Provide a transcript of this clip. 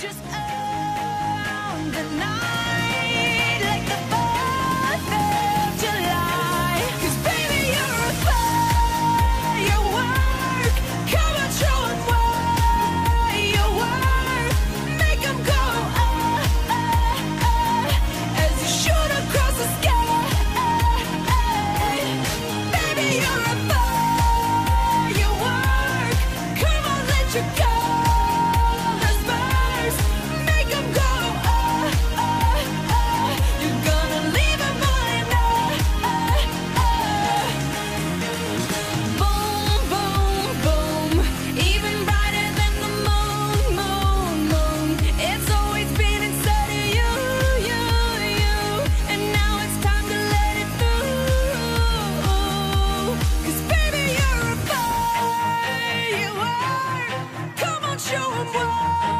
Just own the night like the 4th of July. 'Cause baby, you're a firework. Come on, show 'em what you worth. Make 'em go, as you shoot across the sky. Baby, you're a firework. Come on, let your colors burst. Make 'em go, you're gonna leave 'em all in boom, boom, boom. Even brighter than the moon, moon, moon. It's always been inside of you, you, you. And now it's time to let it through. 'Cause baby, you're a firework. Come on, show 'em what